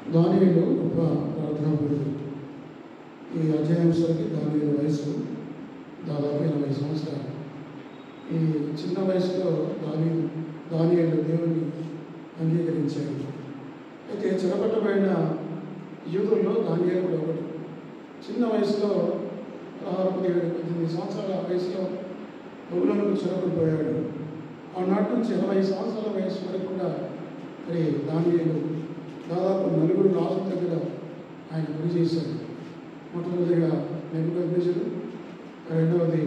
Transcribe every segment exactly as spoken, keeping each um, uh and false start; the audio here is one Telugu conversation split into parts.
దానియేలు గొప్ప ప్రార్థనాపరుడు. ఈ అధ్యాయంలోకి దానియేలు వయసు దాదాపు ఎనభై సంవత్సరాలు. ఈ చిన్న వయసులో దాని దానియేలు దేవుని అంగీకరించాడు. అయితే చెరపట్టబడిన యూదుల్లో దానియేలు కూడా ఒకటి. చిన్న వయసులో పదిహేడు పద్దెనిమిది సంవత్సరాల వయసులో బబులోనుకు చెరపడిపోయాడు. ఆనాటి నుంచి ఇరవై సంవత్సరాల వయసు వరకు కూడా మరి దానియేలు దాదాపు నలుగురు రాజుల దగ్గర ఆయన పనిచేశాడు. మొట్టమొదటిగా నెబుకద్నెజరు, రెండవది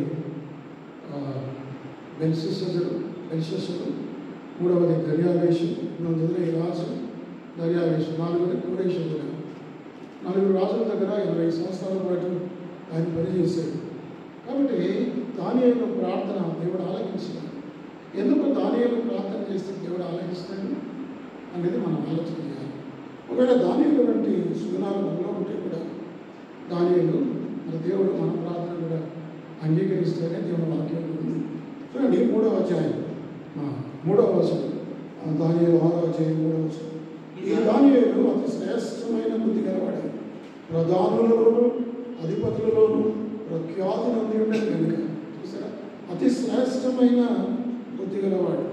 బెల్షస్సరు బెల్షస్సరు మూడవది దర్యావేషు, మొదటి రాజు దర్యావేషు, నాలుగవది కోరేషు. నలుగురు రాజుల దగ్గర ఇరవై సంవత్సరాల పాటు ఆయన పనిచేశాడు. కాబట్టి దానియేలు ప్రార్థన దేవుడు ఆలకించాడు. ఎందుకు దానియేలు ప్రార్థన చేస్తే దేవుడు ఆలకిస్తాడు అనేది మనం ఆలోచన చేయాలి. ఒకవేళ దానియేలు వంటి సుగుణాలు మనలో ఉంటే కూడా దానియేలు మన దేవుడు మన ప్రార్థన కూడా అంగీకరిస్తేనే దేవుడు వాక్యం ఉంది. చూడండి మూడవ అధ్యాయం మూడవ వచనం, దానియేలు ఆరో అధ్యాయం మూడవ వచనం. ఈ దానియేలు అతి శ్రేష్టమైన బుద్ధి గలవాడు, ప్రధానులలోను అధిపతులలోను ప్రఖ్యాతి నంది ఉండేది కనుక. చూసారా, అతి శ్రేష్టమైన బుద్ధి గలవాడు.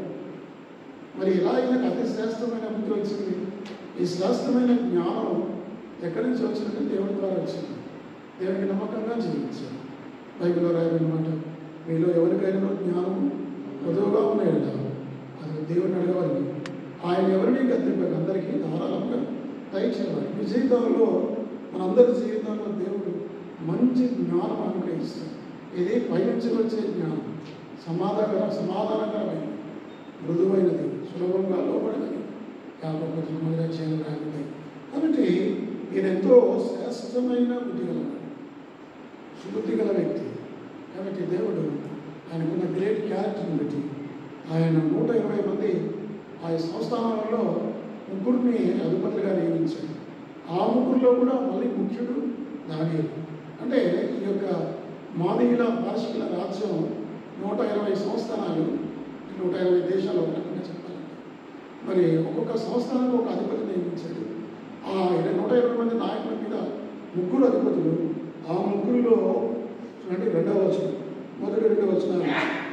మరి ఇలా ఈయనకు అతి శ్రేష్టమైన బుద్ధి వచ్చింది. ఈ శ్రేష్టమైన జ్ఞానం ఎక్కడి నుంచి వచ్చిందంటే దేవుడి ద్వారా వచ్చింది. దేవునికి నమ్మకంగా జీవించాడు. బైబిల్లో రాయబడినమాట, మీలో ఎవరికైనా జ్ఞానము పొదువుగా ఉన్నాయి కదా, అది దేవుడిని అడగవాలి. ఆయన ఎవరిని గద్దింపక అందరికీ ధారాళంగా దయచేవాడు. మీ జీవితంలో మనందరి జీవితంలో దేవుడు మంచి జ్ఞానం అనుగ్రహిస్తాడు. ఇది పైనుంచి వచ్చే జ్ఞానం, సమాధాన సమాధానకరమైన మృదువైనది, సులభంగా లోపడినది. యాభై మొదటి అధ్యాయం రాయబడ్డాయి. కాబట్టి ఈయన ఎంతో శ్రేష్టమైన బుద్ధి గలవాడు, సుబుద్ధి గల వ్యక్తి. కాబట్టి దేవుడు ఆయనకున్న గ్రేట్ క్యారెక్టర్ని బట్టి ఆయన నూట ఇరవై మంది ఆ సంస్థానాలలో ముగ్గురిని అధిపతులుగా నియమించాడు. ఆ ముగ్గురులో కూడా మళ్ళీ ముఖ్యుడు దానియేలు. అంటే ఈ యొక్క మాదీయుల పార్షికుల రాజ్యం నూట ఇరవై సంస్థానాలు, నూట ఇరవై దేశాలు ఉన్నట్టుగా చెప్పాలంటే మరి ఒక్కొక్క సంస్థానానికి ఒక అధిపతి నియమించాడు. ఆ నూట ఇరవై మంది నాయకుల మీద ముగ్గురు అధిపతులు. ఆ ముగ్గురులో చూడండి రెండవ వచనం, మొదటి రెండు వచనాలు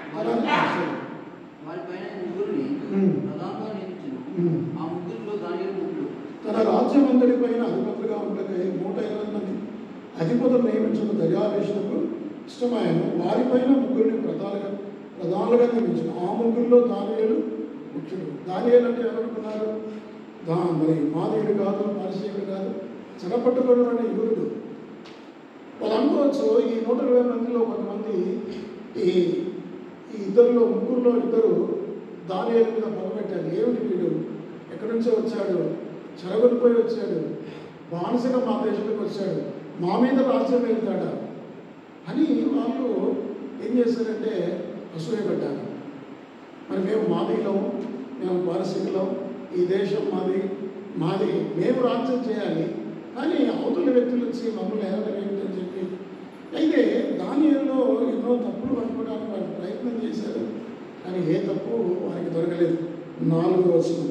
తన రాజ్యం అందరి పైన అధిపతులుగా ఉండగా నూట ఇరవై మంది అధిపతులు నియమించిన దర్యావేషులకు ఇష్టమైన వారిపైన ముగ్గురిని ప్రధాలుగా ప్రధానులుగా నియమించిన. ఆ ముగ్గురులో దానియేలు ముఖ్యుడు. దానియేలు అంటే ఎవరనుకున్నారు? దా మరి మాదీయుడు కాదు, పారిసీయుడు కాదు, చెరపట్టుకున్న యూదుడు. వాళ్ళు అనుకోవచ్చు ఈ నూట ఇరవై మందిలో కొంతమంది ఈ ఈ ఇద్దరిలో ముగ్గురులో ఇద్దరు దానియేలు మీద మొదలుపెట్టారు. ఏమిటి వీడు ఎక్కడి నుంచో వచ్చాడు, చెరగొనిపోయి వచ్చాడు, బానిసగా మా దేశంలోకి వచ్చాడు, మా మీద రాజ్యం వెళ్తాడా అని వాళ్ళు ఏం చేశారంటే అసూయపడ్డారు. మరి మేము మాదీలం, మేము పారసీకులం, ఈ దేశం మాది మాది మేము రాజ్యం చేయాలి, కానీ అవతల వ్యక్తులు వచ్చి మమ్మల్ని ఏదైనా ఏమిటని చెప్పి. అయితే దానియేలులో ఎన్నో తప్పులు పట్టుకోవడానికి వారు ప్రయత్నం చేశారు, కానీ ఏ తప్పు వారికి దొరకలేదు. నాలుగు వచనం,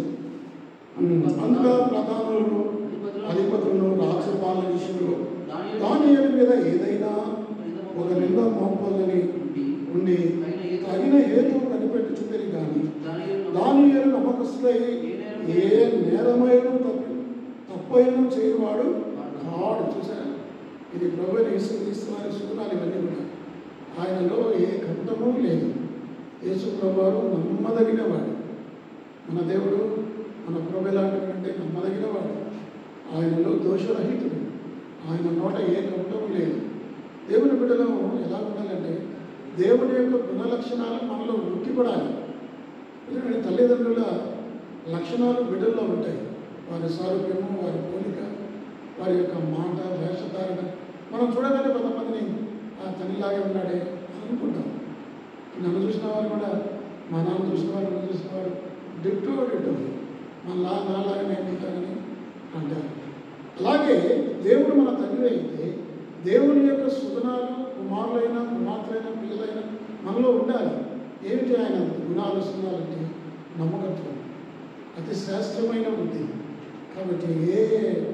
అంతా ప్రధానులను అధిపతులను రాజ్యపాలన విషయంలో దానియేలు మీద ఏదైనా ఒక నింద మోపాలని ఉండి తగిన హేతువు కనిపెట్టుచుందని కానీ దానియేలు నమ్మకస్తులై ఏ నేరమైన తప్పు తప్పైన చేయవాడు కాడు. చూసారా, ఇది ప్రభు యేసుక్రీస్తువారి సుగుణాలు ఇవన్నీ కూడా. ఆయనలో ఏ కంటము లేదు. యేసు ప్రభువారు నమ్మదగిన వాడు. మన దేవుడు మన ప్రభు ఎలాంటి కంటే నమ్మదగిన వాడు. ఆయనలో దోషరహితుడు. ఆయన నోట ఏ కంటము లేదు. దేవుని బిడ్డలో ఎలా ఉండాలంటే దేవుని యొక్క గుణ లక్షణాలు మనలో ఉట్టిపడాలి. ఎందుకంటే తల్లిదండ్రుల లక్షణాలు బిడ్డల్లో ఉంటాయి. వారి సారూప్యము, వారి పోలిక, వారి యొక్క మాట, వేషధారణ. మనం చూడగానే కొంతమందిని ఆ తల్లిలాగే ఉన్నాడే అనుకుంటాం. నన్ను చూసిన వారు కూడా, మా నాన్న చూసిన వారు, నన్ను చూసిన వారు డిట్టో డిట్టో మనలా నాలాగానే ఉంటారని అంటారు. అలాగే దేవుడు మన తండ్రి అయితే దేవుని యొక్క సుగుణాలు కుమారులైన కుమార్తెలైన పిల్లలైన మనలో ఉండాలి. ఏమిటి ఆయన గుణాలు సుగుణాలంటే నమ్మకత్వం, అతి శ్రేష్టమైన బుద్ధి. కాబట్టి ఏ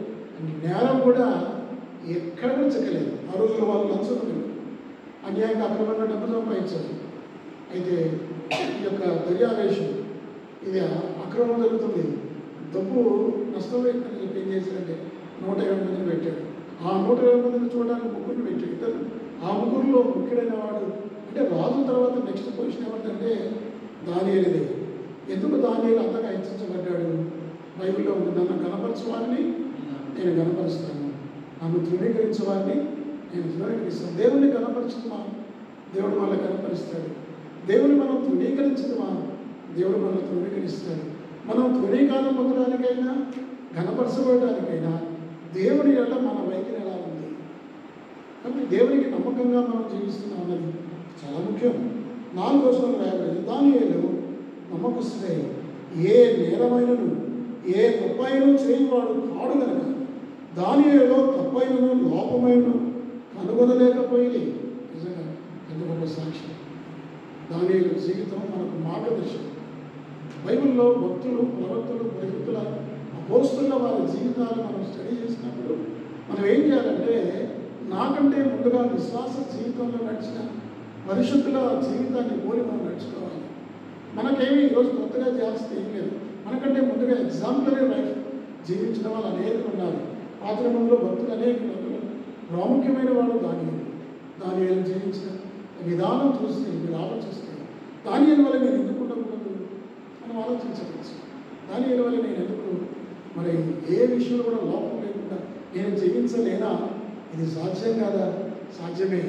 నేరం కూడా ఎక్కడ కూడా చెక్కలేదు. ఆ రోజుల్లో వాళ్ళు లంచం అన్యాయంగా అక్రమంగా డబ్బు సంపాదించారు. అయితే ఈ యొక్క దర్యావేశం ఇది అక్రమం జరుగుతుంది, డబ్బు నష్టం అవుతుందని చెప్పి ఏం చేశారంటే నూట ఇరవై మందిని పెట్టాడు. ఆ నూట ఇరవై మందిని చూడడానికి ముగ్గురిని పెట్టాడు. ఇద్దరు ఆ ముగ్గురులో ముఖ్యుడైన వాడు అంటే రాజు తర్వాత నెక్స్ట్ పొజిషన్ ఏమంటే దానియేలుదే. ఎందుకు దానియేలు అంతగా హెచ్చించబడ్డాడు? బైబిల్లో ఉంది, నన్ను గణపరచు వారిని నేను గణపరుస్తాను, నన్ను తృణీకరించే వారిని నేను తృణీకరిస్తాను. దేవుడిని గణపరచుమా, దేవుడు మనల్ని గణపరుస్తాడు. దేవుని మనం తృణీకరించదుమా, దేవుడు మనల్ని తృణీకరిస్తాడు. మనం తృణీకారం పొందడానికైనా ఘనపరచబడడానికైనా దేవుని వల్ల మన వైఖరి ఎలా ఉంది, కాబట్టి దేవునికి నమ్మకంగా మనం జీవిస్తున్నాం అన్నది చాలా ముఖ్యం. నాలుగో వచనం రాయబడింది, దానియేలు నమ్మకస్తుడై ఏ నేరమైనను ఏ తప్పైనను చేయవాడు కాడు గనక దానియేలులో తప్పైనను లోపమైనను కనుగొనలేకపోయింది. నిజంగా ఎంత గొప్ప సాక్ష్యం. దానియేలు జీవితం మనకు మార్గదర్శనం. బైబిల్లో భక్తులు, ప్రవక్తలు, ప్రవక్తుల అపోస్తుల వారి జీవితాలు మనం స్టడీ చేసినప్పుడు మనం ఏం చేయాలంటే నాకంటే ముందుగా విశ్వాస జీవితంలో నడిచిన పరిశుద్ధుల జీవితాన్ని పోలి మనం నడుచుకోవాలి. మనకేమి ఈరోజు కొత్తగా చేయాల్సింది ఏం లేదు. మనకంటే ముందుగా ఎగ్జాంపులరీ లైఫ్ జీవించిన వాళ్ళు అనేకులు ఉన్నారు. పాత్రమంలో భక్తులు అనేకులు. ప్రాముఖ్యమైన వాడు దానియేలు. దానియేలు జీవించిన విధానం చూస్తే మీరు ఆలోచిస్తే దానియేలు వల్ల నేను ఎందుకు ఉండకూడదు మనం ఆలోచించవచ్చు. దానియేలు వల్ల నేను ఎందుకు మరి ఏ విషయంలో కూడా లోపం లేకుండా నేను జీవించలేనా? ఇది సాధ్యం కాదా? సాధ్యమే.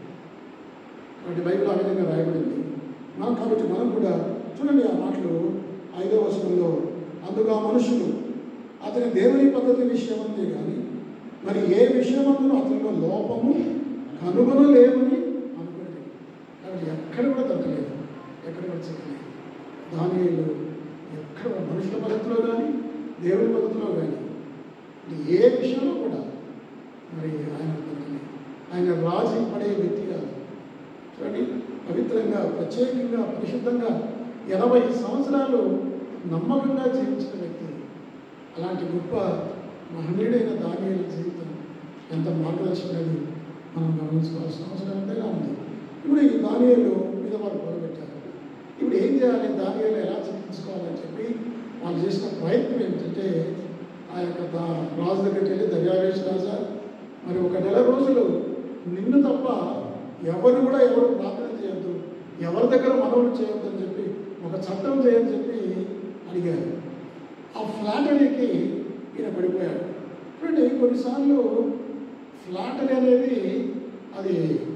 కాబట్టి బైబిల్ ఆ విధంగా రాయబడింది. మనం కాబట్టి మనం కూడా చూడండి ఆ మాటలు ఐదవ వచనంలో, అందుకు ఆ మనుషులు అతని దేవుని పద్ధతి విషయమంతే కానీ మరి ఏ విషయమందునో అతనిలో లోపము కనుగొనలేమని అనుకునేది. కాబట్టి ఎక్కడ కూడా దక్కలేదు, ఎక్కడ కూడా చెప్పలేదు. దానియేలు ఎక్కడ మనుషుల పద్ధతిలో కానీ దేవుని పద్ధతిలో కానీ ఏ విషయంలో కూడా మరి ఆయన దక్కలేదు. ఆయన రాజీ పడే వ్యక్తి కాదు. చూడండి, పవిత్రంగా, ప్రత్యేకంగా, పరిశుద్ధంగా ఎనభై సంవత్సరాలు నమ్మకంగా జీవించిన వ్యక్తి. అలాంటి గొప్ప మహనీయుడైన దానియేలు జీవితం ఎంత మార్గదర్శనది మనం గమనించుకోవాల్సిన అవసరం ఎంతైనా ఉంది. ఇప్పుడు ఈ దానియేలు మీద వారు మొదలుపెట్టారు. ఇప్పుడు ఏం చేయాలి, దానియేలు ఎలా చికిత్సుకోవాలని చెప్పి వాళ్ళు చేసిన ప్రయత్నం ఏమిటంటే ఆ యొక్క దా రాజు దగ్గరికి వెళ్ళి, దర్యావేశ రాజా మరి ఒక నెల రోజులు నిన్ను తప్ప ఎవరు కూడా ఎవరు ప్రార్థన చేయొద్దు, ఎవరి దగ్గర మనవులు చేయొద్దు అని చెప్పి ఒక చట్టం చేయని చెప్పి అడిగారు. ఆ ఫ్లాటరీకి ఈయన పడిపోయాడు. చూడండి, కొన్నిసార్లు ఫ్లాటరీ అనేది అది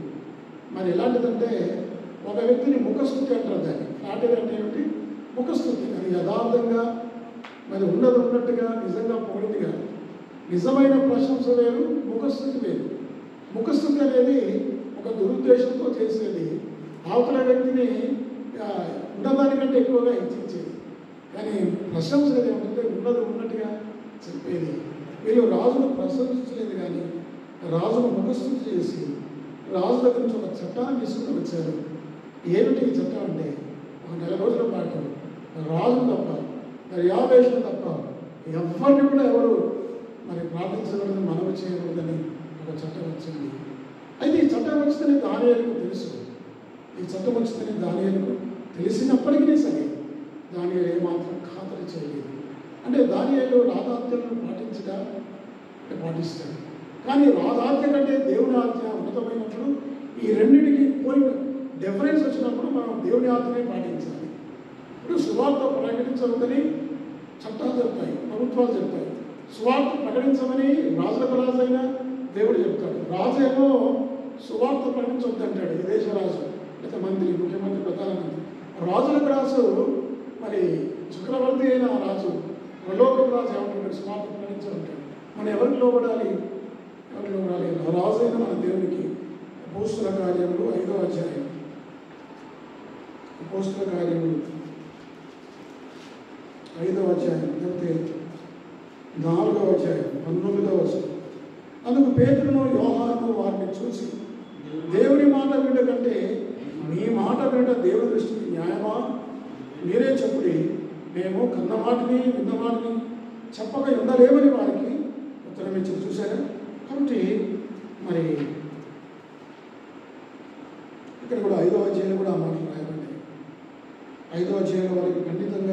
మరి ఎలాంటిదంటే ఒక వ్యక్తిని ముఖస్థుతి అంటారు. దాన్ని ఫ్లాటరీ అంటే ఏమిటి? ముఖస్థుతి. అది యథార్థంగా మరి ఉన్నది ఉన్నట్టుగా నిజంగా పొగిడిగా నిజమైన ప్రశంస వేరు, ముఖస్థుతి వేరు. ముఖస్థుతి అనేది ఒక దురుద్దేశంతో చేసేది, అవతల వ్యక్తిని ఉన్నదానికంటే ఎక్కువగా హెచ్చించేది. కానీ ప్రశంస ఏమంటే ఉన్నది ఉన్నట్టుగా చెప్పేది. వీళ్ళు రాజును ప్రశంసించలేదు, కానీ రాజును ముఖస్థుతి చేసి రాజు దగ్గర నుంచి ఒక చట్టాన్ని తీసుకుని వచ్చారు. ఏమిటి ఈ చట్టం అంటే, ఒక నెల రోజుల పాటు రాజు తప్ప మరి యావేశం తప్ప ఎవరిని కూడా ఎవరు మరి ప్రార్థించకూడదని, మనవి చేయకూడదని ఒక చట్టం వచ్చింది. అయితే ఈ చట్టం వచ్చిందని దానియేలుకు తెలుసు. ఈ చట్టం వచ్చిందని దానియేలుకు తెలిసినప్పటికీ సరే దానియేలు ఏమాత్రం ఖాతరు చేయలేదు. అంటే దానియేలు రాధాత్యలను పాటించగా పాటిస్తాడు, కానీ రాధాత్య కంటే దేవుని ఆజ్ఞ ఉన్నతమైనప్పుడు ఈ రెండింటికి పోయి డిఫరెన్స్ వచ్చినప్పుడు మనం దేవుని ఆజ్ఞనే పాటించాలి. ఇప్పుడు సువార్త ప్రకటించవద్దని చట్టాలు చెప్తాయి, ప్రభుత్వాలు చెప్తాయి. సువార్త ప్రకటించమని రాజులకు రాజు అయినా దేవుడు చెప్తాడు. రాజు ఏమో సువార్త ప్రకటించొద్దంటాడు, ఈ దేశ రాజు లేదా మంత్రి, ముఖ్యమంత్రి, ప్రధానమంత్రి. రాజులకు రాజు మరి చక్రవర్తి అయిన రాజు, ప్రలోకపు రాజు ఏమంటాడు? సువార్త ప్రకటించాలంటాడు. మనం ఎవరికి లోబడాలి? ఎవరికి లోబడాలి? రాజు అయిన మన దేవునికి. అపోస్తుల కార్యములు ఐదో అధ్యాయం, అపోస్తుల కార్యములు ఐదవ అధ్యాయం లేకపోతే నాలుగవ అధ్యాయం పంతొమ్మిదవ వచనం. అందుకు పేతురును యోహాను వారిని చూసి, దేవుని మాట వినడం కంటే మీ మాట వినడం దేవుని దృష్టికి న్యాయమా? మీరే చెప్పుడి. మేము కన్న మాటని విన్న మాటని చెప్పక ఉండలేమని వారికి ఉత్తరం ఇచ్చింది. అధ్యాయం వారికి ఖండితంగా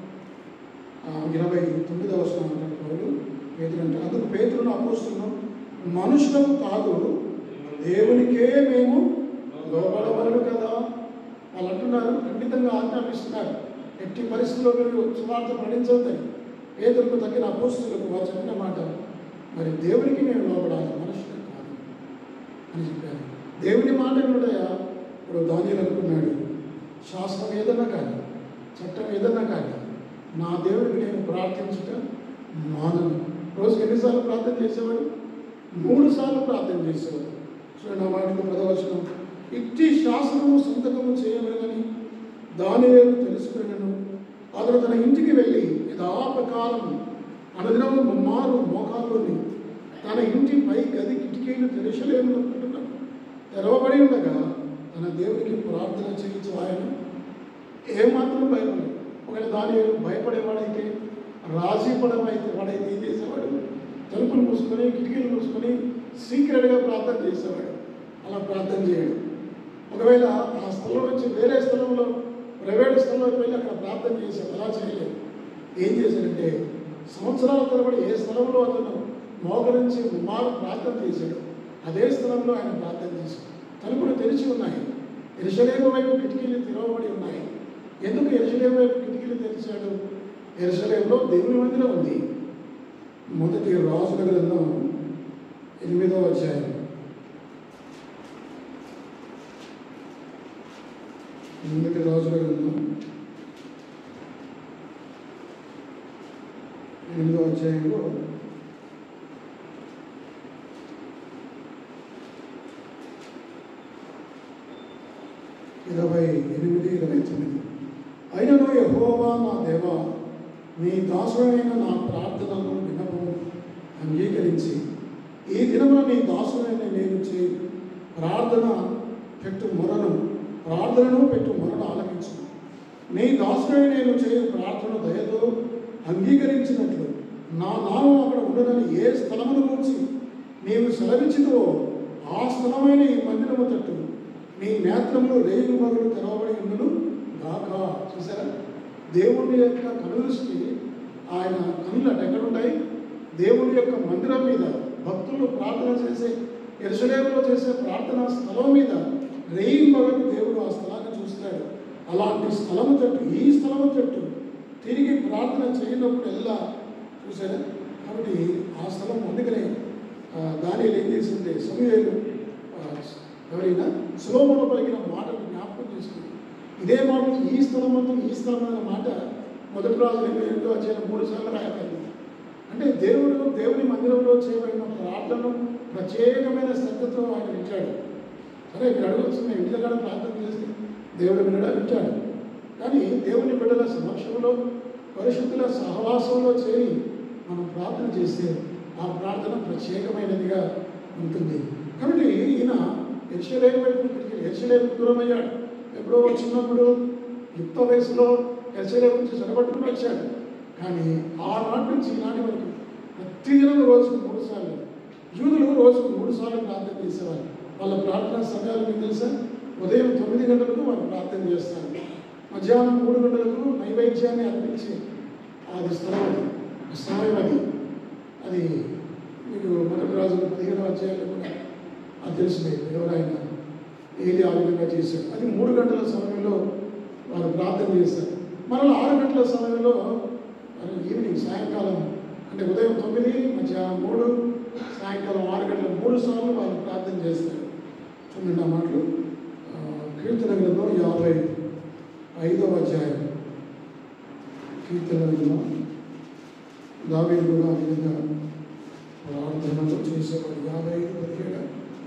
ఇరవై తొమ్మిదవ వచనం పౌలు పేతురు అంటే అందుకు పేతురును అపోస్తులను మనుషులకు కాదు దేవునికే మేము లోబడవలను కదా వాళ్ళు అంటున్నారు. ఖండితంగా ఆజ్ఞాపిస్తున్నారు, ఎట్టి పరిస్థితుల్లో మీరు సువార్త ప్రకటించవద్దని. పేతురుకు తగిన అపోస్తులకు వారు చెప్పిన మాట, మరి దేవునికి మేము లోబడాలి, మనుషులకు కాదు అని చెప్పారు. దేవుని మాట ఏమిటయా? ఇప్పుడు దానియేలు అనుకున్నాడు, శాస్త్రం ఏదన్నా కానీ చట్టం ఏదన్నా కానీ నా దేవుడికి నేను ప్రార్థించుట మానను. రోజుకి ఎన్నిసార్లు ప్రార్థన చేసేవాడు? మూడు సార్లు ప్రార్థన చేసేవాడు. చూడండి ఆ మాటకు పదవచనం, ఇట్టి శాస్త్రము సంతకము చేయమని దానియేలు తెలుసుకున్నాను. అతను తన ఇంటికి వెళ్ళి యథాప్రకారం అనుదినము ముమ్మారు మోకాల్లోని తన ఇంటి పై గది కిటికీలు తెరచలేమనుకుంటున్నాడు. తెరవబడి ఉండగా తన దేవుడికి ప్రార్థన చేయించు ఆయన ఏమాత్రం భయపడలేదు. ఒకవేళ దానియేలు భయపడేవాడైతే, రాజీ పడమైతే వాడైతే ఏం చేసేవాడు? తలుపులు మూసుకొని కిటికీలు మూసుకొని సీక్రెట్గా ప్రార్థన చేసేవాడు. అలా ప్రార్థన చేయడు. ఒకవేళ ఆ స్థలం నుంచి వేరే స్థలంలో ప్రైవేట్ స్థలంలోకి వెళ్ళి అక్కడ ప్రార్థన చేశాడు. అలా చేయలేదు. ఏం చేశాడంటే సంవత్సరాల తరబడి ఏ స్థలంలో అతను మోకరించి మారు ప్రార్థన చేశాడు అదే స్థలంలో ఆయన ప్రార్థన చేశాడు. తలుపులు తెరిచి ఉన్నాయి, యెరూషలేము వైపు కిటికీలు తెరవబడి ఉన్నాయి. ఎందుకు యెరూషలేము వైపు కిటికీలు తెరిచాడు? యెరూషలేములో దేవుని మందిరం ఉంది. మొదటి రాజుల గ్రంథం ఎనిమిదవ అధ్యాయం మొదటి రాజుల గ్రంథం ఎనిమిదవ అధ్యాయంలో ఇరవై ఎనిమిది ఇరవై తొమ్మిది అయినను యెహోవా నా దేవా, నీ దాసుడైన నా ప్రార్థనను విన్నపము అంగీకరించి ఈ దినమున నీ దాసుడైన నేను చేయి ప్రార్థన పెట్టు మొరను ప్రార్థనను పెట్టు మొరను ఆలకించు. నీ దాసుడైన నేను చేయు ప్రార్థన దయతో అంగీకరించినట్లు నా నామం అక్కడ ఉండదని ఏ స్థలమును గురించి నీవు సెలవిచ్చినవో ఆ స్థలమైన ఈ మందిరము తట్టు నీ నేత్రములు రేగు మగులు తెరవబడి ఉండును గాక. చూసారా, దేవుని యొక్క కనుదృష్టి ఆయన కనులు ఎక్కడుంటాయి? దేవుని యొక్క మందిరం మీద, భక్తులు ప్రార్థన చేసే యెరూషలేములో చేసే ప్రార్థనా స్థలం మీద రేయి మగలు దేవుడు ఆ స్థలాన్ని చూస్తాడు. అలాంటి స్థలము తట్టు, ఈ స్థలము తట్టు తిరిగి ప్రార్థన చేయనప్పుడు ఎలా చూసారా? కాబట్టి ఆ స్థలం అందుకనే దానియేలు ఏం చేసింది, సమూయేలు ఎవరైనా సొలొమోను పలికిన మాటలు జ్ఞాపకం చేసుకుంది. ఇదే మాటలు ఈ స్థలం అంతా ఈ స్థలం అన్న మాట మొదటి రాజు ఎనిమిది ఎనిమిదో అధ్యాయం మూడు సార్లు రాయబడింది. అంటే దేవుడు దేవుని మందిరంలో చేయబడిన ప్రార్థనను ప్రత్యేకమైన శ్రద్ధతో ఆయన వింటాడు. సరే, ఇక్కడ అడగవచ్చు, మేము ఇంటి దగ్గర ప్రార్థన చేస్తే దేవుడు వినడా? వింటాడు. కానీ దేవుని బిడ్డల సమక్షంలో పరిశుద్ధుల సహవాసంలో చేరి మనం ప్రార్థన చేస్తే ఆ ప్రార్థన ప్రత్యేకమైనదిగా ఉంటుంది. కాబట్టి ఈయన యెరూషలేము వైపు యెరూషలేము దూరమయ్యాడు. ఎప్పుడో చిన్నప్పుడు యుక్త వయసులో యెరూషలేము నుంచి చెరబట్టుకుని వచ్చాడు. కానీ ఆనాటి నుంచి ఈనాటి వరకు ప్రతిదినం రోజుకు మూడు సార్లు యూదులు రోజుకు మూడు సార్లు ప్రార్థన చేసేవారు. వాళ్ళ ప్రార్థనా సమయాలు మీకు తెలుసా? ఉదయం తొమ్మిది గంటలకు వాళ్ళు ప్రార్థన చేస్తారు, మధ్యాహ్నం మూడు గంటలకు నైవేద్యాన్ని అర్పించి అది స్థలం సమయం అది అది మీకు మొదటి రాజు పదిహేను అధ్యాయులు కూడా అది తెలిసిందే. ఎవరైనా ఏలి ఆ విధంగా చేశాడు. అది మూడు గంటల సమయంలో వారు ప్రార్థన చేస్తారు. మరలా ఆరు గంటల సమయంలో ఈవినింగ్ సాయంకాలం అంటే ఉదయం తొమ్మిది, మధ్యాహ్నం మూడు, సాయంకాలం ఆరు గంటల మూడు సార్లు వాళ్ళు ప్రార్థన చేస్తారు. చూడండి ఆ మాటలు కీర్తన గ్రంథం యాభై ఐదవ అధ్యాయం. కీర్తన గ్రంథం దావీదు కూడా ఆ విధంగా ప్రార్థనలు చేసేవాడు. యాభై ఐదు పదిహేడు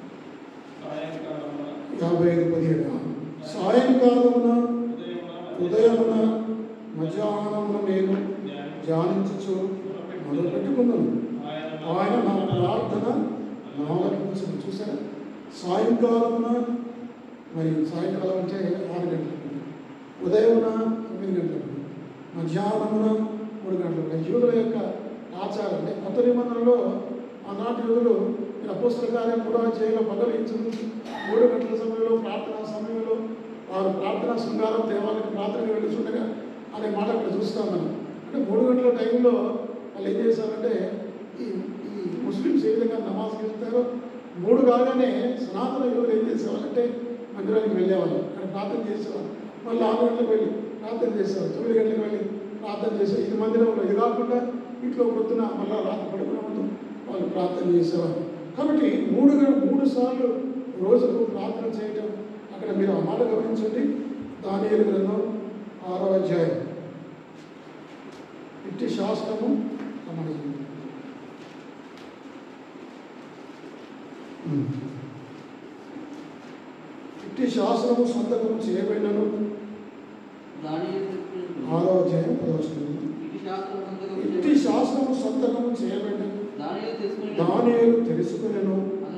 యాభై ఐదు పదిహేడు సాయంకాలమున ఉదయమున మధ్యాహ్నమున నేను ధ్యానించు మొదలు పెట్టుకున్నాను. ఆయన నా ప్రార్థన ఆలకించను. చూసారా, సాయంకాలమున, మరి సాయంకాలం అంటే ఆరు గంటలకు, ఉదయమున తొమ్మిది గంటలకు, మధ్యాహ్నమున మూడు గంటలకు. యూదుల యొక్క ఆచారం అంటే కొత్త నిబంధనలో ఆనాటి యూదులు అపోస్తల కార్యం కూడా చేయలో పగలించు మూడు గంటల సమయంలో ప్రార్థనా సమయంలో వారు ప్రార్థనా శృంగారం దేవాలయానికి ప్రార్థనకి వెళ్ళుచుండగా అనే మాట అక్కడ చూస్తాం మనం. అంటే మూడు గంటల టైంలో వాళ్ళు ఏం చేశారంటే ఈ ఈ ముస్లిమ్స్ ఏ విధంగా నమాజ్కి వెళ్తారో మూడు కాగానే సనాతన యువకులు ఏం చేసేవాళ్ళంటే మందిరానికి వెళ్ళేవాళ్ళు, అక్కడ ప్రార్థన చేసేవాళ్ళు. మళ్ళీ ఆరు గంటలకు వెళ్ళి ప్రార్థన చేసేవాళ్ళు, తొమ్మిది గంటలకు వెళ్ళి ప్రార్థన చేసేవాళ్ళు. ఇది మందిరంలో ఇది కాకుండా ఇంట్లో పొద్దున మళ్ళీ రాత్రి పడుకునే ముందు వాళ్ళు ప్రార్థన చేసేవాళ్ళు. కాబట్టి మూడు మూడు సార్లు రోజుకు ప్రార్థన చేయటం అక్కడ మీరు ఆ మాట గమనించండి. దానియేలు గ్రంథం ఆరో అధ్యాయం ఇట్టి శాస్త్రము అమలు ఇట్టి శాస్త్రము సంతకము చేయబడినను ఆరో అధ్యాయం పదవచనం. ఇట్టి శాస్త్రము సంతకము చేయబడిన దానియేలు తెలుసుకునేను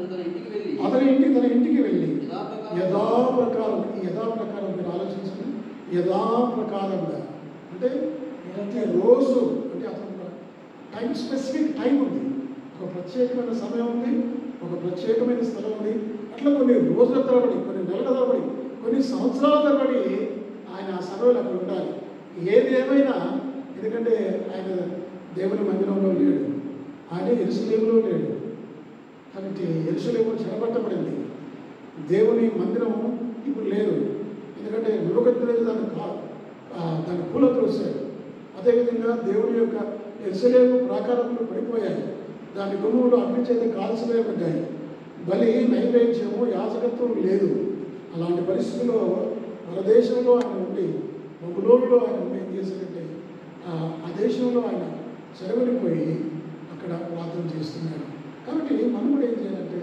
అతని ఇంటికి తన ఇంటికి వెళ్ళి యథాప్రకారం ఈ యథాప్రకారం మీరు ఆలోచించండి. యథాప్రకారంగా అంటే ప్రతి రోజు అంటే అతను టైం స్పెసిఫిక్ టైం ఉంది, ఒక ప్రత్యేకమైన సమయం ఉంది, ఒక ప్రత్యేకమైన స్థలం ఉంది. అట్లా కొన్ని రోజుల తరబడి, కొన్ని నెలల తరబడి, కొన్ని సంవత్సరాల తరబడి ఆయన ఆ సమయంలో అక్కడ ఉండాలి. ఏది ఏమైనా ఎందుకంటే ఆయన దేవుని మందిరంలో లేడు, ఆయన యెరూషలేములో లేడు. కాబట్టి యెరూషలేము చెరపట్టబడింది, దేవుని మందిరం ఇప్పుడు లేదు. ఎందుకంటే నెబుకద్నెజరు దాన్ని దాన్ని కూలద్రోశాడు. అదేవిధంగా దేవుని యొక్క యెరూషలేము ప్రాకారములు పడిపోయాయి, దాని గుమ్మములు అగ్ని చేత కాల్చివేయబడ్డాయి. బలి నైవేద్యము యాజకత్వం లేదు. అలాంటి పరిస్థితుల్లో మన దేశంలో ఆయన ఉండి బబులోనులో ఆయన ఉండి ఏం చేశారంటే ఆ దేశంలో ఆయన చెరవలిపోయి అక్కడ ప్రార్థన చేస్తున్నాడు. కాబట్టి మనం కూడా ఏం చేయాలంటే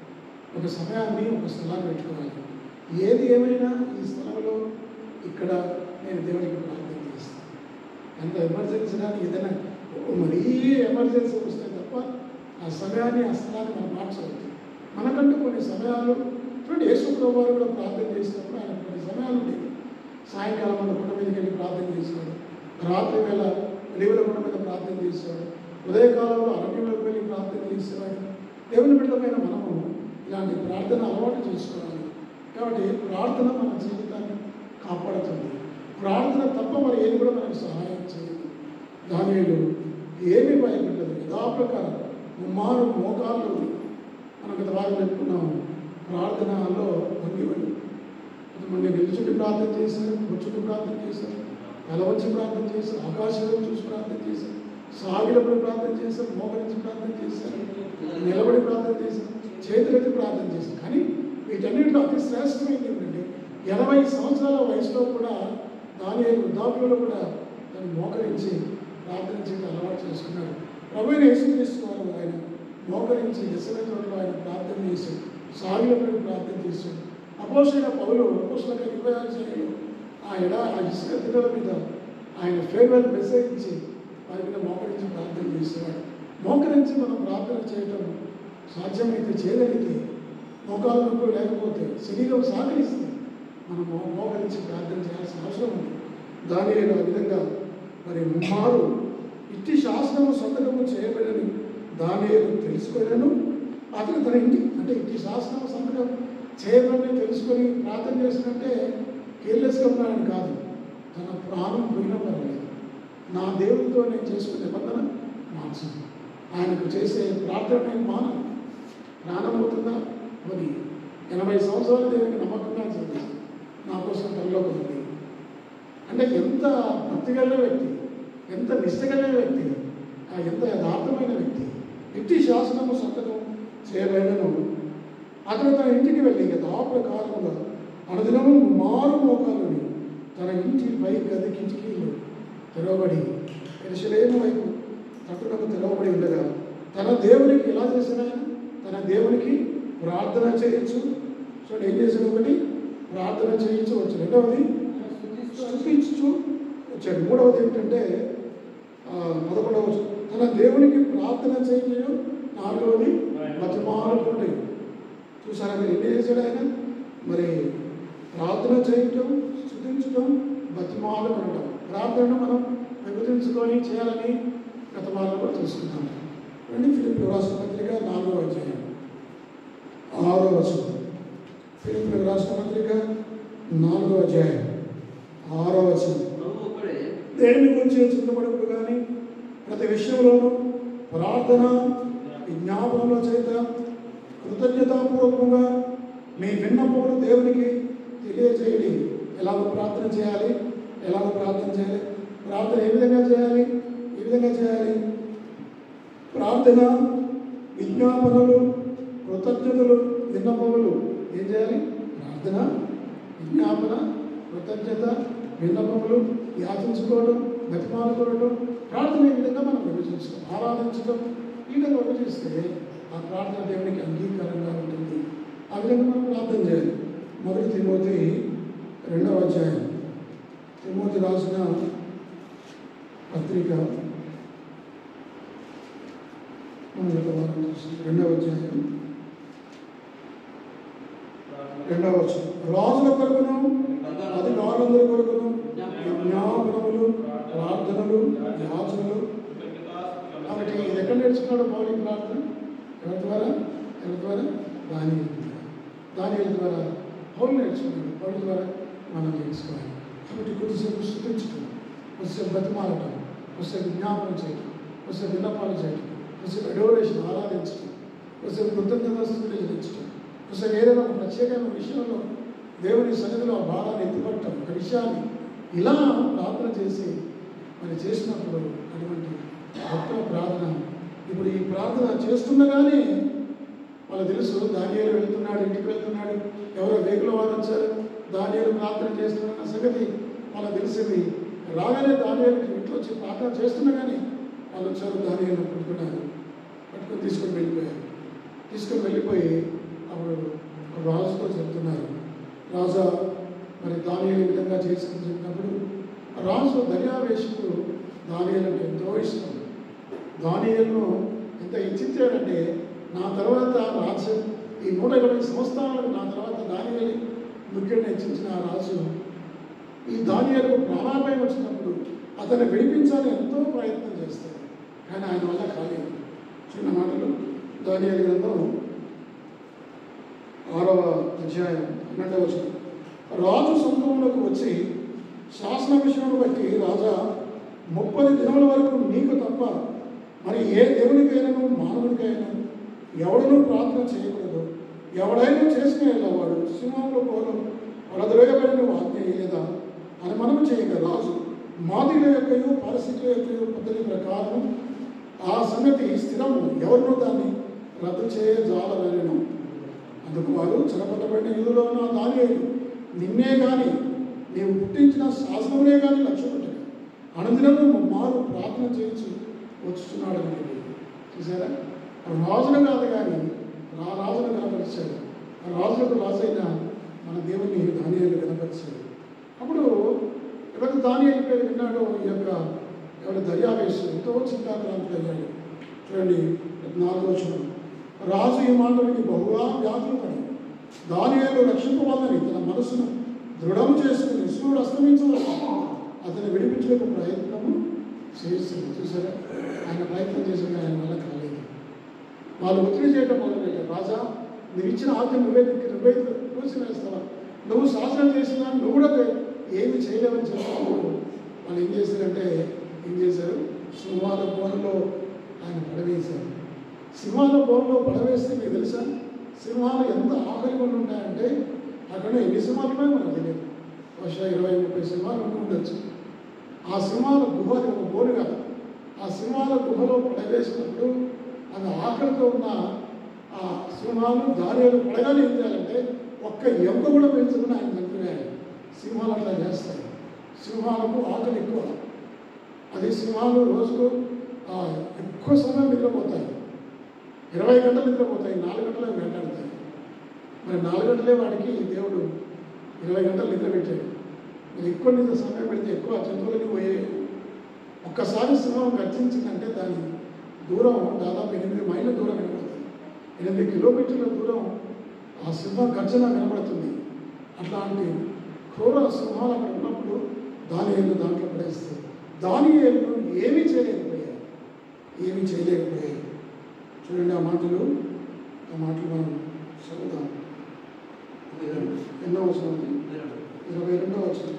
ఒక సమయాన్ని ఒక స్థలాన్ని పెట్టుకోవాలి. ఏది ఏమైనా ఈ స్థలంలో ఇక్కడ నేను దేవునికి ప్రార్థన చేస్తాను. ఎంత ఎమర్జెన్సీ కానీ ఏదైనా మరీ ఎమర్జెన్సీ వస్తే తప్ప ఆ సమయాన్ని ఆ స్థలాన్ని మనం మార్చవద్దు. మనకంటూ కొన్ని సమయాలు చూడండి, యేసు ప్రభువు వారు కూడా ప్రార్థన చేసినప్పుడు ఆయన కొన్ని సమయాలు ఉండేవి. సాయంకాలం మన కొండ మీదకి వెళ్ళి ప్రార్థన చేసేవాడు, రాత్రి వేళ వెలుగుల కొండ మీద ప్రార్థన చేసేవాడు, ఉదయకాలంలో అరణ్యంలోకి వెళ్ళి ప్రార్థన చేసేవాడు. దేవుని బిడ్డలమైన మనము ఇలాంటి ప్రార్థన అలవాటు చేసుకోవాలి. కాబట్టి ప్రార్థన మన జీవితాన్ని కాపాడుతుంది. ప్రార్థన తప్ప మరి ఏది కూడా మనకు సహాయం చేయదు. దానిలో ఏమి భయపడ్డదు, యథాప్రకారం ముమ్మారు మోకాళ్ళు మనం గత వారం చెప్పుకున్నాము. ప్రార్థనలో భంగివడు కొంతమంది నిలుచుండి ప్రార్థన చేశారు, కూర్చుండి ప్రార్థన చేశారు, తల వచ్చి ప్రార్థన చేశారు, ఆకాశంలో చూసి ప్రార్థన చేశారు, సాగిలపడి ప్రార్థన చేశారు, మోకరించి ప్రార్థన చేశారు, నిలబడి ప్రార్థన చేశారు, చేతులెత్తి ప్రార్థన చేశారు. కానీ వీటన్నిటిలో అతి శ్రేష్టమైనది ఏంటంటే ఎనభై సంవత్సరాల వయసులో కూడా దానియేలు వృద్ధాప్యంలో కూడా దాన్ని మోకరించి ప్రార్థన చేయడం అలవాటు చేసుకున్నాడు. ప్రభువైన యేసుక్రీస్తు వారు ఆయన మోకరించి యెరూషలేములో ఆయన ప్రార్థన చేశాడు, సాగిలపడి ప్రార్థన చేశాడు. అపోస్తలుడైన పౌలు అపోస్తలుల ఇరవై ఆరు అధ్యాయంలో ఆ ఎడ ఆ ఇసుక తిన్నల మీద ఆయన ఫేర్వెల్ మెసేజ్ ఇచ్చి వారి మీద మోకరించి ప్రార్థన చేసేవాడు. మోకరించి మనం ప్రార్థన చేయడం సాధ్యమైతే చేయగలిగితే, మోకాలు నొప్పులు లేకపోతే, శరీరం సహకరిస్తే మనం మోకరించి ప్రార్థన చేయాల్సిన అవసరం ఉంది. దానియేలు ఆ విధంగా మరి ముమ్మారు ఇట్టి శాసనము సంతకము చేయబడని దానియేలు తెలుసుకొనెను. అతను తన ఇంటి అంటే ఇట్టి శాసనము సంతకం చేయబడి తెలుసుకొని ప్రార్థన చేసినట్టే కేర్లెస్గా ఉన్నాడని కాదు. తన ప్రాణం పోయినా పర్వాలేదు, నా దేవుడితో నేను చేసుకునే నిబంధన మార్చను, ఆయనకు చేసే ప్రార్థన నేను మానను. ప్రాణం అవుతుందా మరి ఎనభై సంవత్సరాల దేవునికి నమ్మకంగా చేసి నా కోసం పరలోకం ఉంది అంటే ఎంత భక్తి కలిగిన వ్యక్తి, ఎంత నిష్ట కలిగిన వ్యక్తి, ఎంత యథార్థమైన వ్యక్తి. ఇట్టి శాసనము సంతకం చేయబడినను అతను తన ఇంటికి వెళ్ళి యథాప్రకారముగా అనుదినము మారు మోకాలని తన ఇంటి పై గది కిటికీలు తెరవబడి యెరూషలేము వైపు తట్టులకు తెరవబడి ఉండగా తన దేవునికి ఎలా చేసిన ఆయన తన దేవునికి ప్రార్థన చేయొచ్చు. చూడండి ఏం చేసాడు, ఒకటి ప్రార్థన చేయించు వచ్చు, రెండవది స్తుతించు వచ్చాడు, మూడవది ఏంటంటే పదకొండవ తన దేవునికి ప్రార్థన చేయు, నాలుగవది బతిమాలుకుంటే. చూసారా మీరు ఏం చేశాడు ఆయన? మరి ప్రార్థన చేయటం, స్తుతించడం, బతిమాలుకుంటాం. ప్రార్థనను మనం విభజించుకొని చేయాలని గత వారం కూడా చూసుకుంటాం. రండి ఫిలిప్పీ రాష్ట్ర పత్రిక నాలుగో అధ్యాయం ఆరో వచనం. ఫిలిప్పీ రాష్ట్ర పత్రిక నాలుగో అధ్యాయం ఆరో వచనం. దేని గురించి చింతపడకుడు కానీ ప్రతి విషయంలోనూ ప్రార్థన విజ్ఞాపనల చేత కృతజ్ఞతాపూర్వకంగా మీ విన్నపములు దేవునికి తెలియజేయండి. ఎలాగో ప్రార్థన చేయాలి, ఎలాగో ప్రార్థన చేయాలి, ప్రార్థన ఏ విధంగా చేయాలి, ఏ విధంగా చేయాలి? ప్రార్థన విజ్ఞాపనలు కృతజ్ఞతలు విన్నపములు ఏం చేయాలి? ప్రార్థన విజ్ఞాపన కృతజ్ఞత విన్నపములు యాచించుకోవడం, బతిమాలుకోవడం, ప్రార్థన ఈ విధంగా మనం విభజించడం, ఆరాధించడం. ఈ విధంగా విభజిస్తే ఆ ప్రార్థన దేవునికి అంగీకారంగా ఉంటుంది. ఆ విధంగా మనం ప్రార్థన చేయాలి. మొదటి తిమోతి రెండవ అధ్యాయం, తిమోతి రాసిన పత్రిక రెండవ అధ్యాయం రెండవ వచనం. రాజుల కొరకును అధికారులందరి కొరకును విజ్ఞాపనములు ప్రార్థనలు యాచనలు. కాబట్టి ఇది ఎక్కడ నేర్చుకున్నాడు పౌలు ఈ ప్రార్థన? ఎవరి ద్వారా? ఎవరి ద్వారా? దానియేలు ద్వారా. దానియేలు ద్వారా పౌలు నేర్చుకున్నాడు, పౌలు ద్వారా మనం నేర్చుకోవాలి. కాబట్టి కొద్దిసేపు స్తుతించడం, కొద్దిసేపు బతిమాలటం, కొద్దిసేపు విజ్ఞాపనం చేయటం, కొద్దిసేపు విన్నపాలు చేయటం, కొద్దిసేపు అడోరేషన్ ఆరాధించడం, కొద్దిసేపు కృతజ్ఞతాస్తుతులు చెల్లించడం, కొద్దిసేపు ఏదైనా ఒక ప్రత్యేకమైన విషయంలో దేవుని సన్నిధిలో ఆ భారాన్ని ఎత్తుపట్టడం, ఒక విషయాన్ని ఇలా ప్రార్థన చేసి మరి చేసినప్పుడు అటువంటి భక్తుల ప్రార్థన. ఇప్పుడు ఈ ప్రార్థన చేస్తుండగానే వాళ్ళు తెలుసు దానియేలు వెళ్తున్నాడు, ఇంటికి వెళ్తున్నాడు, ఎవరో వేగుల వారు వచ్చారు, దానియేలు ప్రార్థన చేస్తున్న సంగతి వాళ్ళకి తెలిసింది. రాగానే దానియేలు ఇంట్లో వచ్చి ప్రార్థన చేస్తుండగానే వాళ్ళు వచ్చారు, దానియేలు పట్టుకున్నారు, పట్టుకొని తీసుకొని వెళ్ళిపోయారు. తీసుకొని వెళ్ళిపోయి అప్పుడు రాజుతో చెప్తున్నారు, రాజా మరి దానియేలు ఈ విధంగా చేసుకుని చెప్పినప్పుడు రాజు దర్యావేషుడు దానియేలు అంటే ఎంతో ఇష్టం. దానియేలును ఎంత ఇచ్చించాడంటే, నా తర్వాత రాజు ఈ నూట ఇరవై సంవత్సరాలకు నా తర్వాత దానియేలు ముఖ్యంగా హెచ్చించిన ఆ రాజు ఈ దానియేలుకు ప్రాణాపాయం వచ్చినప్పుడు అతన్ని విడిపించాలని ఎంతో ప్రయత్నం చేస్తాడు, కానీ ఆయన వల్ల కాలేదు. చిన్న మాటలు దానియేలు గ్రంథం ఆరవ అధ్యాయం పన్నెండవ వచనం. రాజు సొంతంలోకి వచ్చి శాసన విషయం బట్టి, రాజా ముప్పది దినముల వరకు నీకు తప్ప మరి ఏ దేవునికైనాను మానవునికైనా ఎవడనూ ప్రార్థన చేయకూడదు, ఎవడైనా చేసుకుని వెళ్ళేవాడు సింహంలో పోలు వడద్రోయబడిన ఆజ్ఞ లేదా అని మనం చేయగా, రాజు మాదిల యొక్కయు పరిస్థితుల యొక్కయు పద్ధతి ప్రకారం ఆ సంగతి స్థిరము, ఎవరినో దాన్ని రద్దు చేయజాలరను. అందుకు వారు చెరపట్టబడిన యూదులో ఉన్న దానియేలు నిన్నే కానీ నీవు పుట్టించిన శాసనమునే కానీ లక్ష్య పెట్టాడు, అనుదినము మారు ప్రార్థన చేయించి వచ్చుతున్నాడు అనేది. చూసారా? రాజును కాదు కానీ నా రాజును కనపరిచాడు. ఆ రాజులకు రాజైన మన దేవుని దానియేలు కనపరిచాడు. అప్పుడు ఎవరికి దానియేలు పేరు విన్నాడో ఈ యొక్క ఎవరి దర్యావేశం ఎంతో చింతాక్రాంతులయ్యాడు. చూడండి నాలుగో వచనం. రాజు ఈ మాటలకి బహుగా వ్యాధులు పడి దానియేలు రక్షింపవాలని తన మనసును దృఢము చేసుకుని సూర్యుడు అస్తమించవచ్చు అతన్ని విడిపించడానికి ప్రయత్నము చేస్తుంది. చూసారా? ఆయన ప్రయత్నం చేసిన ఆయన వల్ల కాలేదు. వాళ్ళు ఒత్తిడి చేయడం మొదలుపెట్టారు. రాజా, నువ్వు ఇచ్చిన ఆజ్ఞ నువ్వే నువ్వే చూసి వేస్తావా, నువ్వు శాసనం చేసినా నువ్వు కూడా ఏమి చేయలేవని చెప్పినప్పుడు వాళ్ళు ఏం చేశారంటే ఏం చేశారు సింహాల బోన్లో ఆయన పడవేశారు. సింహాల బోన్లో పడవేస్తే మీకు తెలుసా సింహాలు ఎంత ఆకలి కొని ఉంటాయంటే అక్కడ ఎన్ని సింహాలు ఉన్నాయో మనకు తెలియదు. బహుశా ఇరవై ముప్పై సింహాలు ఉండి ఉండొచ్చు. ఆ సింహాల గుహ ఒక బోను కాదు. ఆ సింహాల గుహలో పడవేసినప్పుడు అది ఆకలితో ఉన్న ఆ సింహాలు దానియేలు పడగానే ఏం చేయాలంటే ఒక్క ఎముక కూడా పెంచుకుని ఆయన చంపివేయాలి. సింహాలు అట్లా చేస్తాయి. సింహాలకు ఆకలి ఎక్కువ. అది సింహాలు రోజుకు ఎక్కువ సమయం నిద్రపోతాయి. ఇరవై గంటలు నిద్రపోతాయి, నాలుగు గంటలు వెంటాడతాయి. మరి నాలుగు గంటలే వాడికి దేవుడు ఇరవై గంటలు నిద్ర పెట్టాడు. మరి ఎక్కువ నిద్ర సమయం పెడితే ఎక్కువ జంతువులకి పోయాయి. ఒక్కసారి సింహం గర్జించిందంటే దాని దూరం దాదాపు ఎనిమిది మైళ్ళ దూరం వినపడుతుంది. ఎనిమిది కిలోమీటర్ల దూరం ఆ సింహం గర్జన వినపడుతుంది. అట్లాంటి క్రూర సింహాలు అక్కడ ఉన్నప్పుడు దానియేలు దాంట్లో పడేస్తే దానియేలు ఏమీ చేయలేకపోయాయి, ఏమీ చేయలేకపోయాయి. చూడండి ఆ మాటలు, ఆ మాటలు మనం చదువుదాం. ఎన్నో అవసరం ఇరవై రెండో వచ్చిన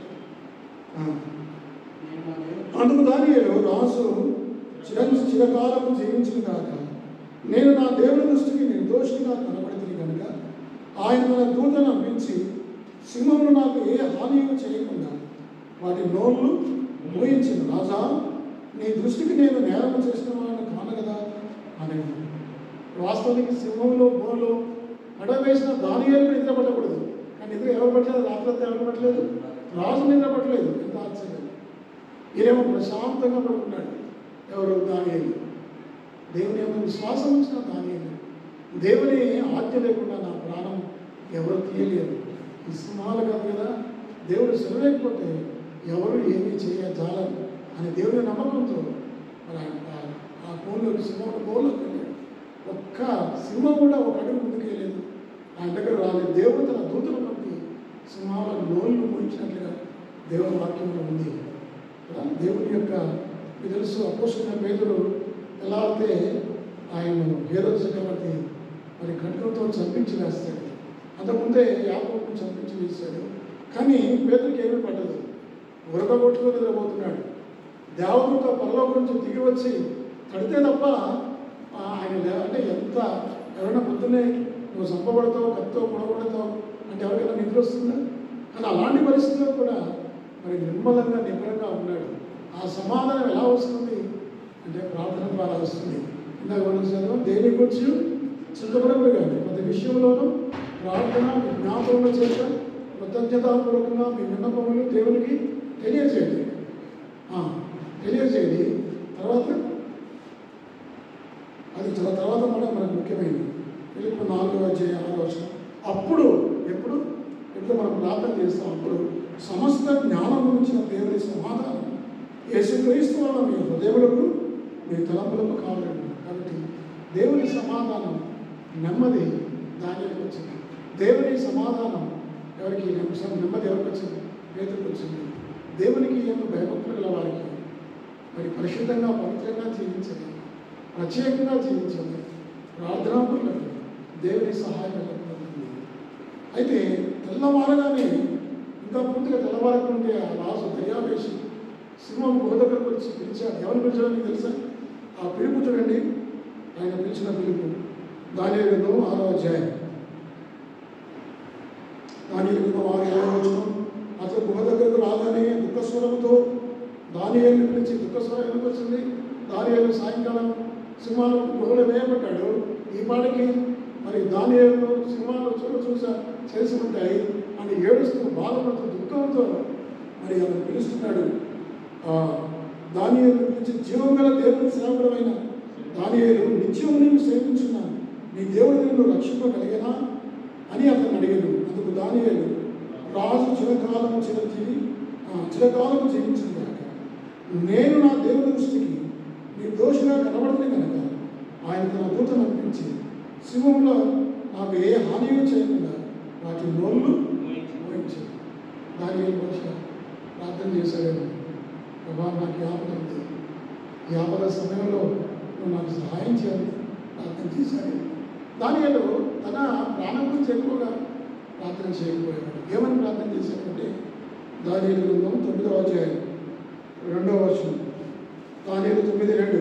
అందుకు దానియేలు రాజు చిరం చిరకాలము జీవించిన కాక నేను నా దేవుని దృష్టికి నిర్దోషిగా కనబడింది కనుక ఆయన తన దూతను పంపించి సింహములు నాకు ఏ హాని చేయకుండా వాటి నోళ్ళు మోయించింది. రాజా, నీ దృష్టికి నేను నేరం చేసిన వాళ్ళని కాను కదా అని. వాస్తవానికి సింహంలో బోన్లో అడవేసిన దానియేలు నిద్ర పట్టకూడదు, కానీ నిద్ర ఎవరు పట్టలేదు? రాత్రి ఎవరు పట్టలేదు? రాజు నిద్ర పట్టలేదు. ఎంత ఆశ్చర్యం! ఈయనేమో ప్రశాంతంగా పడుకున్నాడు. ఎవరు? దానియేలు. దేవుని ఏమో విశ్వాసం వచ్చిన దానియేలు. దేవుని ఆజ్ఞ లేకుండా నా ప్రాణం ఎవరు తీయలేరు. ఈ సింహాలు కాదు కదా, దేవుడు సెలవేకపోతే ఎవరు ఏమీ చేయజాలరు అని దేవుని నమ్మకంతో మరి ఆ కోళ్ళకి సింహం కోళ్ళకి వెళ్ళాడు. ఒక్క సింహం కూడా ఒక అడుగు ముందుకెళ్ళలేదు, ఆయన దగ్గర రాలేదు. దేవుడు తన దూతను పంపి సింహాల నోళ్ళు మూయించినట్లుగా దేవుని వాక్యంలో ఉంది. దేవుని యొక్క మీకు తెలుసు, అపోస్తలుడైన పేతురు ఎలా అయితే ఆయన హేరోదు చక్రవర్తి మరి ఖడ్గంతో చంపించి వేస్తాడు. అంతకుముందే యాకోబును చంపించి వేశాడు. కానీ పేతురికి ఏమీ పడ్డదు, ఉరకగొట్టుకొని నిద్రపోతున్నాడు. దేవదూత పరలోకం నుంచి దిగి వచ్చి తడితే తప్ప ఆయన అంటే ఎంత ఎవరైనా పొద్దున్నే నువ్వు చంపబడతావు, కత్తో పొడబడతావు అంటే ఎవరికైనా నిద్ర వస్తుందా? కానీ అలాంటి పరిస్థితుల్లో కూడా మరి నిర్మలంగా నిబ్బరంగా ఉన్నాడు. ఆ సమాధానం ఎలా వస్తుంది అంటే ప్రార్థన ద్వారా వస్తుంది. ఇందాక మనం చదువు, దేని గురించి చింతపడకూడదు కానీ ప్రతి విషయంలోనూ ప్రార్థన జ్ఞాపకంలో చేత కృతజ్ఞతాపూర్వకంగా మీ విన్నపములు దేవునికి తెలియజేయండి తెలియజేయండి తర్వాత అది చాలా తర్వాత కూడా మనకు ముఖ్యమైనది. ఫిలిప్పీ నాలుగో అధ్యాయం ఆరో వచనం. అప్పుడు ఎప్పుడు ఎప్పుడు మనం ప్రార్థన చేస్తాం, అప్పుడు సమస్త జ్ఞానం గురించిన దేవుని సమాధానం యేసుక్రీస్తు వల్ల మీ హృదయములకు మీ తలంపులకు కావాలండి. కాబట్టి దేవుని సమాధానం నెమ్మది దానికి వచ్చింది. దేవుని సమాధానం ఎవరికి నెమ్మది ఎవరికి వచ్చింది? పేతురుకు వచ్చింది. దేవునికి ఏమో భయభక్తులు గల వారికి మరి పరిశుద్ధంగా పవిత్రంగా జీవించండి, ప్రత్యేకంగా జీవించండి, ప్రార్థనాపరులకు దేవుని సహాయం కలుగుతుంది. అయితే తెల్లవారగానే ఇంకా పూర్తిగా తెల్లవారకుంటే ఆ రాజు దర్యావేసి సింహం గుహ దగ్గరకు వచ్చి పిలిచాడు. ఎవరు పిలిచాడో మీకు తెలుసా? ఆ పిలుపు చూడండి, ఆయన పిలిచిన పిలుపు. దానియేలు గ్రంథం ఆరో అధ్యాయం దానియేలు గ్రంథం ఆరు ఏడవ వచనం. అతను గుహ దగ్గరకు రాగానే దుఃఖస్వరంతో దానియేలుని పిలిచి, దుఃఖస్వరం ఎందుకు వచ్చింది? దానియేలు సాయంకాలం సింహాలు గుహలో వేయబడ్డాడు. ఈ పాటికి మరి దానియేలు సింహాలు చూడ చూసా చేసి ఉంటాయి అని ఏడుస్తూ బాధపడుతూ దుఃఖంతో మరి అతను పిలుస్తున్నాడు. దానియేలు పిలిచి, జీవం గల దేవుని సేవకుడమైన దానియేలు, నిత్యం నేను సేవించున్నాను, నీ దేవుడు నిన్ను రక్షింపగలిగేనా అని అతను అడిగాడు. అందుకు దానియేలు, రాజు చిరకాలము చిరంజీవి చిరకాలము జీవించింది కనుక నేను నా దేవుని దృష్టికి నిర్దోషిగా కనబడుతుంది కనుక ఆయన తన దూతను పంపించి సింహంలో నాకు ఏ హాని చేయకుండా వాటి నోళ్ళు మోయించాడు. దానియేలు బహుశా ప్రార్థన చేశాడేమో, ప్రభా నాకు ఆపద ఉంది, ఈ ఆపద సమయంలో నువ్వు నాకు సహాయం చేయాలి ప్రార్థన చేశాడు. దానియేలు తన ప్రాణం గురించి ఎక్కువగా ప్రార్థన చేయకపోయాడు. ఏమని ప్రార్థన చేశాడంటే దానియేలు గ్రంథం తొమ్మిదవ అధ్యాయం రెండవ వచనం. దానియేలు తొమ్మిది రెండు.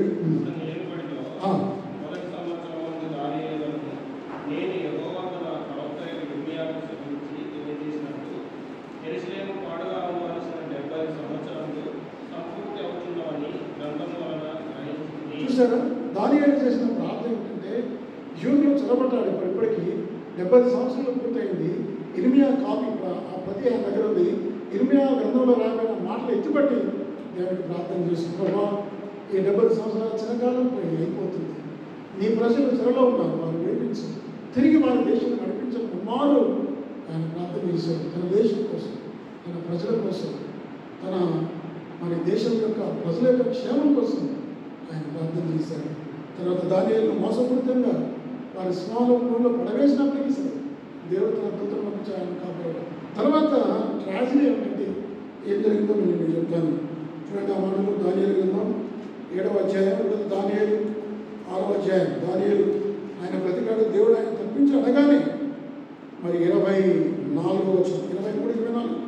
చూసారా, దానియేలు చేసిన ప్రార్థన ఏంటంటే యూదులు చొరబడ్డాడు. ఇప్పుడు ఇప్పటికీ డెబ్బై సంవత్సరాలు పూర్తయింది. ఇర్మియా కాపీ ఆ ప్రతి ఆయన దగ్గర ఉంది. ఇర్మియా గ్రంథంలో రాబడిన మాటలు ఎత్తుపట్టి దేవుడికి ప్రార్థన చేస్తుంది. ప్రభా, ఈ డెబ్బై సంవత్సరాల చిరకాలం పోయి అయిపోతుంది, నీ ప్రజలు చెరలో ఉన్నారు, వారు విడిపించు, తిరిగి వారి దేశం నడిపించకుమారు ఆయన ప్రార్థన చేశాడు. తన దేశం కోసం, తన ప్రజల కోసం, తన మరి దేశం యొక్క ప్రజల యొక్క క్షేమం కోసం ఆయన ప్రార్థన చేశాడు. తర్వాత దానియేలు మోసపూరితంగా వారి సింహాలలో పడవేసినప్పటికీ సరే దేవుడు తన దూతను పంపించి ఆయన కాపాడాడు. తర్వాత ట్రాజడీ ఏమిటంటే ఏం జరిగిందో నేను చెప్తాను. చూడండి, ఆ మాటలు దానియేలు గ్రంథం ఏడవ అధ్యాయం, దానియేలు ఆరవ అధ్యాయం. దానియేలు ఆయన బ్రతికాడు, దేవుడు ఆయన తప్పించి అనగానే మరి ఇరవై నాలుగు వచ్చిన ఇరవై మూడు ఇరవై నాలుగు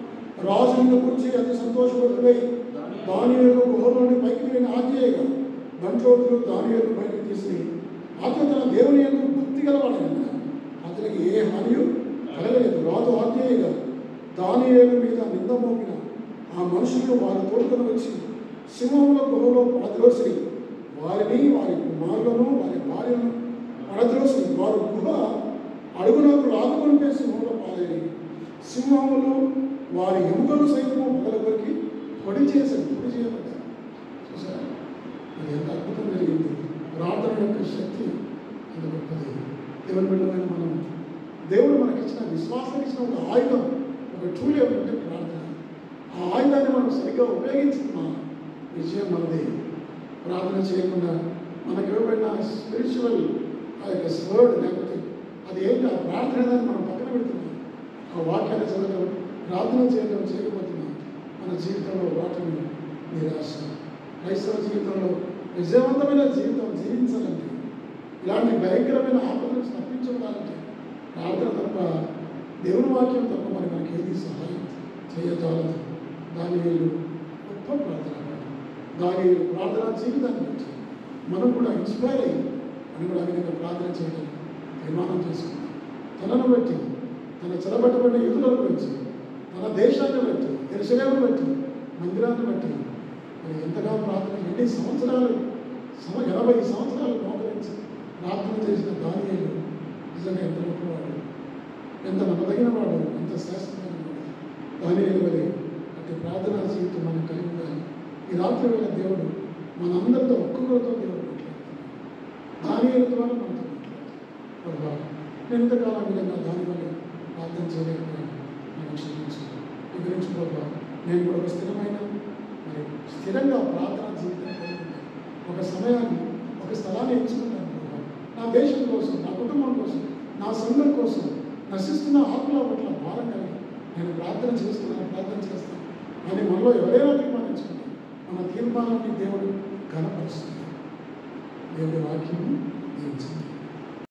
రాజులను గురించి అతి సంతోషపడుతున్నై దానియేలు గుహలోని పైకి వెళ్ళిన ఆజ్ఞేయగా బంట్లోతులు దానియేలు బయటకు తీసి అతను తన దేవుని యందు భక్తి గలవాడైన అతనికి ఏ హానియు కలగలేదు. రాజు ఆజ్ఞేయగా దానియేలు మీద నింద మోపిన ఆ మనుషులు వారి తోడుకొని వచ్చి సింహముల గుహలో పడద్రోసి వారిని వారి కుమారులను వారి భార్యను పడద్రోసి వారు గుహ అడుగునకు రాదుకొనిపే సింహంలో పాలైన సింహములు వారి ఎముకలు సైతము పగలగొరికి పొడి చేశారు పొడి చేయబడ్డారు. చూసారా, అది ఎంత అద్భుతం జరిగింది. ప్రార్థన యొక్క శక్తి అంత గొప్పది. దేవుని బిడ్డమైన మనం దేవుడు మనకిచ్చిన విశ్వాసం ఇచ్చిన ఒక ఆయుధం, ఒక టూల్ ఏమంటే ప్రార్థన. ఆ ఆయుధాన్ని మనం సరిగ్గా ఉపయోగించుకున్న విజయం మనది. ప్రార్థన చేయకుండా మనకి ఇవ్వబడిన స్పిరిచువల్ ఆ యొక్క స్వర్డ్ లేకపోతే అది ఏంటి ఆ ప్రార్థన దాన్ని మనం పక్కన పెడుతున్నాం. ఆ వాక్యాన్ని చదవడం, ప్రార్థన చేయడం చేయకపోతున్నాం. మన జీవితంలో వాటిని నిరాశ. క్రైస్తవ జీవితంలో విజయవంతమైన జీవితం జీవించాలంటే, ఇలాంటి భయంకరమైన ఆపద నుంచి తప్పించుకోవాలంటే ప్రార్థన తప్ప, దేవుని వాక్యం తప్ప మరి మనకి ఏది సహాయం చేయజాలదు. దానియేలు గొప్ప ప్రార్థన, దానియేలు ప్రార్థన జీవితాన్ని బట్టి మనం కూడా ఇన్స్పైర్ అయ్యి మనం కూడా విధంగా ప్రార్థన చేయడం నిర్మాణం చేసుకున్నాం. తనను బట్టి, తన చెరబట్టబడిన యూదులను బట్టి, తన దేశాన్ని బట్టి, యెరూషలేమును బట్టి, మందిరాన్ని బట్టి మరి ఎంతగా ప్రార్థన ఎన్ని సంవత్సరాలు సమ ఎనభై సంవత్సరాలు మోకరించి ప్రార్థన చేసిన దానియేలు నిజంగా ఎంత గొప్పవాడు, ఎంత నమ్మదగిన వాడు, ఎంత శ్రేష్టమైన వాడు. దానియేలు వలె అట్టి ప్రార్థనా జీవితం మనం కలిగి ఉండాలి. ఈ రాత్రి వేళ దేవుడు మనందరితో ఒక్కొక్కరితో దేవుడు మాట్లాడుతున్నాడు. దానియేలు ద్వారా మనతో మాట్లాడుతున్నాడు. నేను ఇంతకాలం విధంగా దాని వల్ల ప్రార్థన చేయలేకపోయాను, నన్ను క్షమించు. వివరించు ప్రభావ. నేను కూడా ఒక స్థిరమైన మరి స్థిరంగా ప్రార్థన జీవితం కలిగి ఉంటాను. ఒక సమయాన్ని, ఒక స్థలాన్ని ఎంచుకుంటాను ప్రభావ. నా దేశం కోసం, నా కుటుంబం కోసం, నా సంఘం కోసం, నశిస్తున్న ఆత్మల పట్ల భారం కలిగి నేను ప్రార్థన చేస్తున్నాను, ప్రార్థన చేస్తాను అని మనలో ఎవరైనా తీర్మానించుకుంటాను. మన తీర్మానాన్ని దేవుడు ఘనపరుస్తున్నాడు. దేవుడి వాక్యం దీవించండి.